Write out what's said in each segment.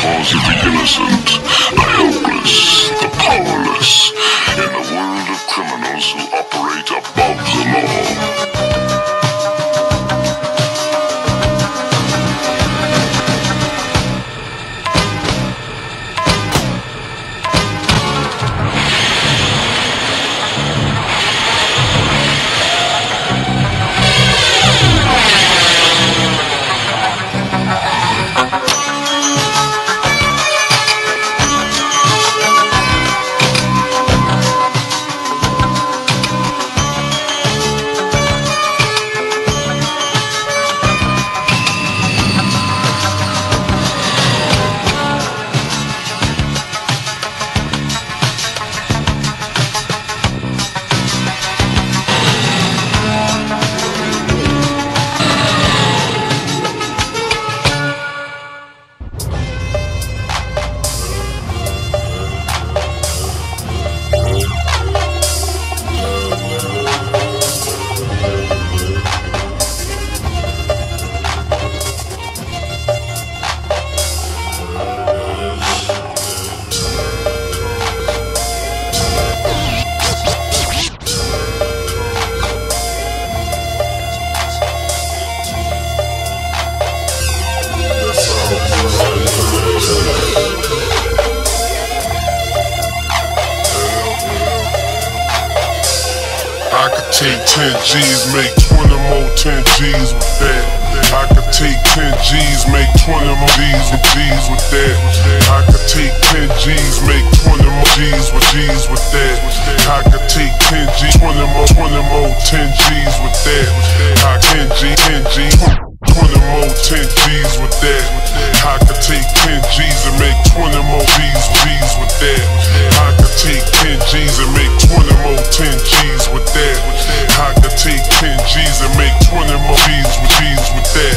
cause of the innocent, the helpless, the powerless, in a world of criminals who operate above the law. I could take 10 G's, make 20 more 10 G's with that. I could take 10 G's, make 20 more G's with that. I could take 10 G's, make 20 more G's with that. I could take 10 G's, 20 more 10 G's with that. I 10 G's, 20 more 10 G's with that. I could take 10 G's and make 20 more G's with that. I could take 10 G's and make 20 more 10 G's with that. I could take 10 G's and make 20 more G's with that.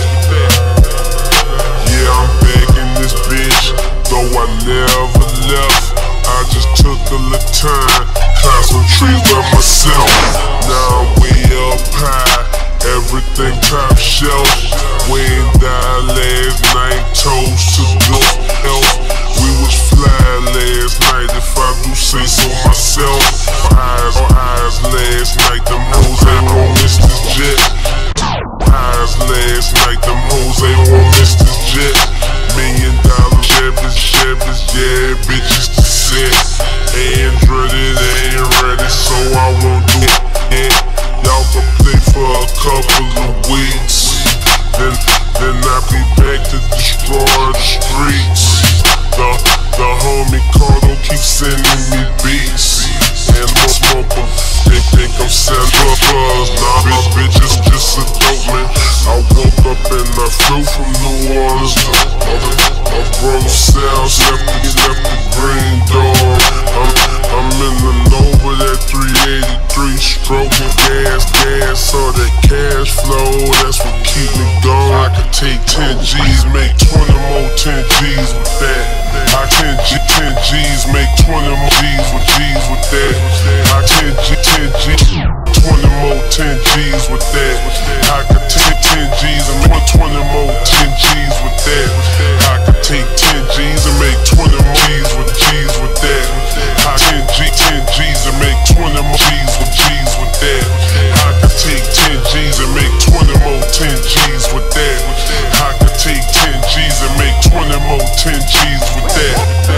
Yeah, I'm back in this bitch, though I never left. I just took a little time, concentrate on myself. Now I'm way up high, everything top shelf. We ain't died last night, toast to good health. We was fly last night, if I do say so myself. Eyes last night, them hoes ain't won't miss this jet. Eyes last night, them hoes ain't won't miss this jet. $1 million Chevys, yeah, bitches to set. Android, it ain't ready, so I won't do it. Yeah, y'all can play for a couple of weeks. Then I'll be back to destroy the streets. The homie Cardo keeps sending me beats. And more smoke em, they think I'm selling buzz. Nah, bitch is just a dope man. I woke up and I flew from New Orleans. I broke cells, left the green door. I'm in the Nova, that 383, stroking gas, so that cash flow, that's what keep me going. I could take 10 G's, make 20 more 10 G's with that. I 10 G's, make 20 more G's with that. I 10 G's, 20 more 10 G's with that. I could take 10 G's and make 20 more 10 G's with that. I could take 10 G's and make 20 more G's with that. I 10 G's and make 20 more G's with that. I could take 10 G's and make 20 more 10 G's with that. I could take 10 G's and make 20 more 10 G's with that.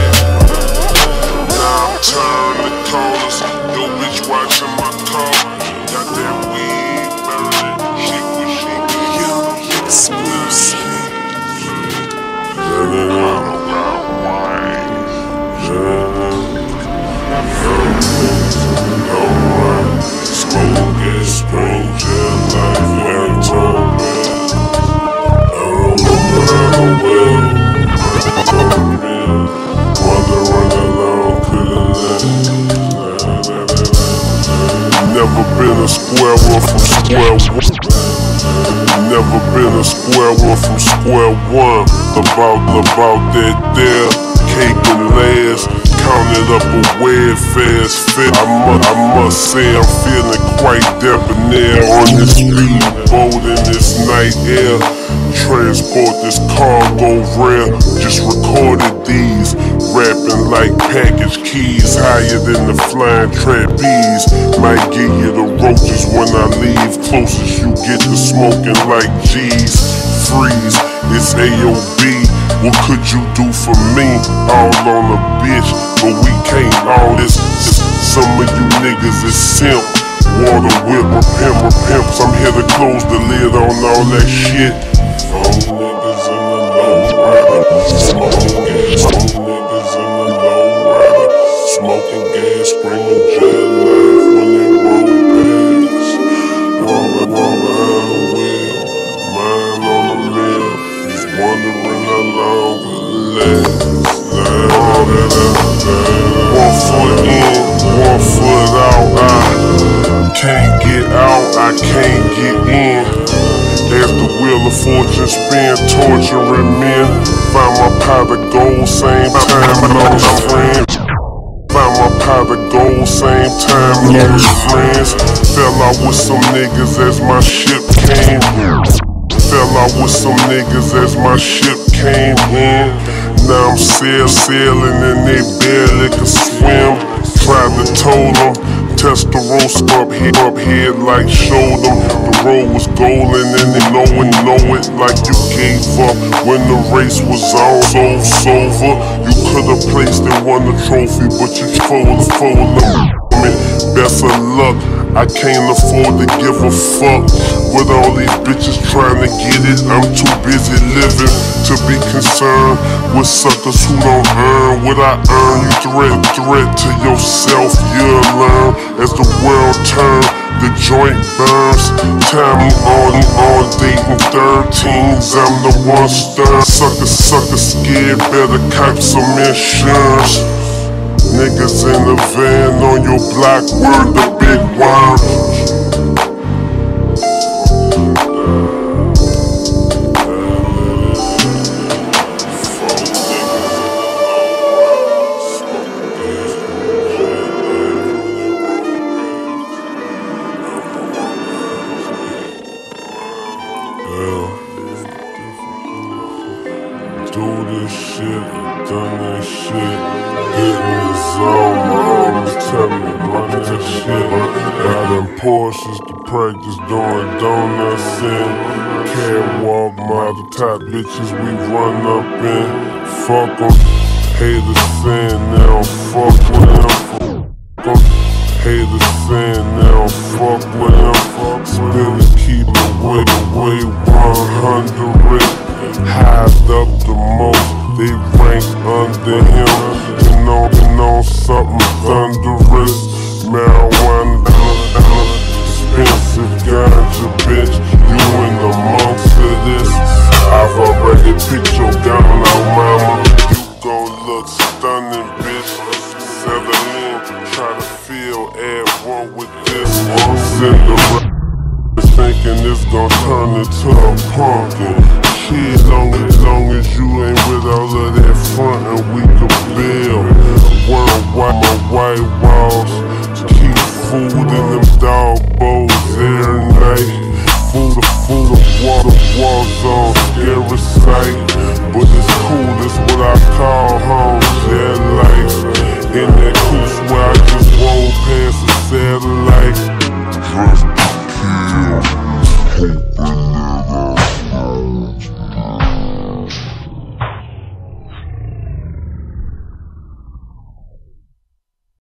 Now I'm turning the corners, yo bitch watching my car. Got that weed burning, shake with shake. Yo, exclusive. Smoke is spring, gel life, every time. I don't know what I will. Wonder run along, couldn't let. Never been a square one from square one. Never been a square one from square one. About that there, cake and layers. Counted up a way fast fit. I must say I'm feeling quite debonair on this speedboat in this night air. transport this cargo rare. Just recorded these, rapping like package keys, higher than the flying trapeze. Might give you the roaches when I leave, closest you get to smoking like G's. Freeze, it's AOB, what could you do for me? All on a bitch, but we can't all this. Some of you niggas is simp. Water whip, pimps. I'm here to close the lid on all that shit. Phone niggas in the low rider, smoking gas. Phone niggas in the low rider, smoking gas, screaming jet life when they roll past. All behind the wheel, mine on the mill. Just wondering how long it lasts. 1 foot in, 1 foot out. I can't get out, I can't get in. As the wheel of fortune spin, torturing men. Find my pot of gold, same time lost friends. Find my pot of gold, same time lost friends. Fell out with some niggas as my ship came. Fell out with some niggas as my ship came in. Now I'm sailing and they barely can swim. Tried to tow them, test the roast up head like showed them. The road was golden and they know it like you gave up when the race was all over. You could've placed and won the trophy, but you fold them. Best of luck, I can't afford to give a fuck with all these bitches trying to get it. I'm too busy living to be concerned with suckers who don't earn what I earn. You threat to yourself, you'll learn as the world turns. The joint burns. Time on dating 13s. I'm the one stern. Sucker scared, better cop some insurance. Niggas in the van on your block, word the big word. Do this shit, done that shit, getting the zone, my homies tell me, run that shit. Got them Porsches to practice doing donuts in. Catwalk model type bitches we run up in. Fuck em, haters saying they don't fuck with them. Haters saying they don't fuck with them. Still keep away 100. Hived up the most, they rank under him. And on something thunderous. Marijuana, expensive ganja, bitch. You in the monks of this. I've already picked your gown out, mama. You gon' look stunning, bitch. Settle in, try to feel at one with this. Cinderella, thinking it's gon' turn into a pumpkin.